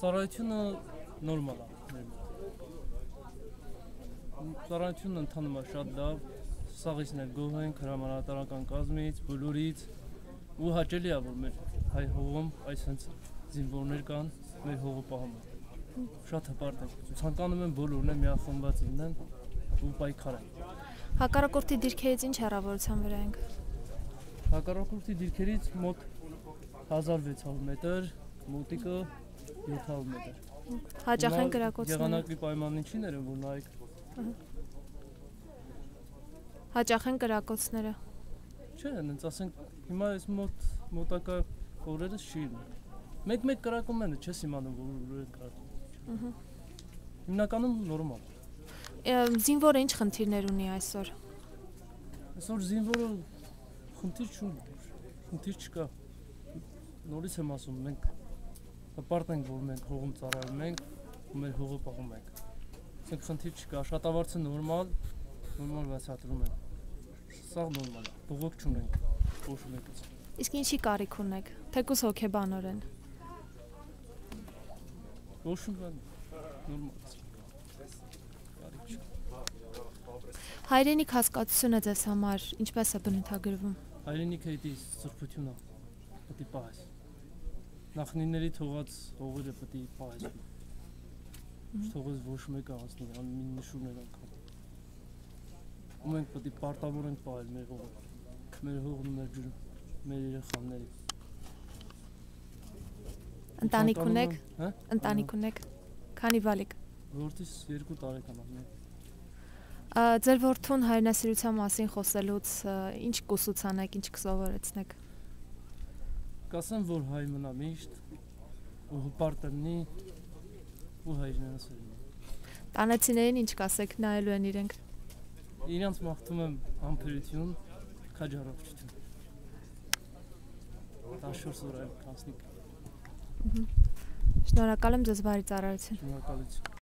Ծառայությունը նորմալ է։ Ծառայությունն ընթանում է շատ լավ, սաղիցն էլ գոհ ենք հրամանատարական կազմից, բոլորից ու հաճելի է, որ մեր հայ հողում այս հենց զինվորներ կան, մեր հողը պահում են։ Շատ հպարտ ենք, ցանկանում եմ բոլորն էլ միախմբված լինեն ու պայքարեն։ Հակառակորդի դիրքերից ինչ հեռավորության վրա ենք։ Հակառակորդի դիրքերից մոտ 1600 մետր, մոտիկը 700 մետր։ Հաճախ են կրակոցները։ Եղանակի պայմանին չի ներում, որ նայեք։ Հաճախ են կրակոցները։ Չէ, հենց ասենք հիմա այս մոտակա օրերս չի լինում։ Մեկ կրակում են, չես իմանում, որ են կրակում։ Հիմնականում նորմալ։ Զինվորը ինչ խնդիրներ ունի այսօր։ Այսօր զինվորը խնդիր չունի, խնդիր չկա։ Նորից եմ ասում, մենք հպարտ ենք, որ մենք հողում ծառայում ենք ու մեր հողը պահում ենք։ Ասենք խնդիր չկա, աշխատավարձը նորմալ վարձատրում են։ Սա նորմալ է, բողոք չունենք, ոչ մեկից։ Իսկ ինչի կարիք ունեք, թեկուզ հոգեբանորեն։ Ոչ նորմալ է։ Հայրենիք հասկացությունը ձեզ համար ինչպես է բնութագրվում։ Հայրենիքը դա սրբություն է, պետք է պահես։ Նախնիների թողած հողերը պետք է պահես։ Թողած ոչ մեկը հասնի, մի նշումներ անգամ։ Ու մենք պետք է պարտավոր ենք պահել մեր հողը, մեր հողն ու մեր ջուրը, մեր երեխաների։ Ընտանիք ունեք։ Ընտանիք ունեք։ Քանի բալիկ։ Որդիս 2 տարեկան է։ Ձեր որդուն հայրենասիրության մասին խոսելուց ինչ կուսուցանեք, ինչ կսովորեցնեք։ Կասեմ, որ հայ մնա միշտ, ու հպարտ լինի, ու հայրենասեր լինի։ Տանեցիներին ինչ կասեք, նայելու են իրենք։ Իրանց մաղթում եմ համբերություն, քաջառողջություն։ 14 օր այլ կանցնիկ։ Շնորհակալ եմ ձեզ բարի ծառայություն։ Շնորհակալություն։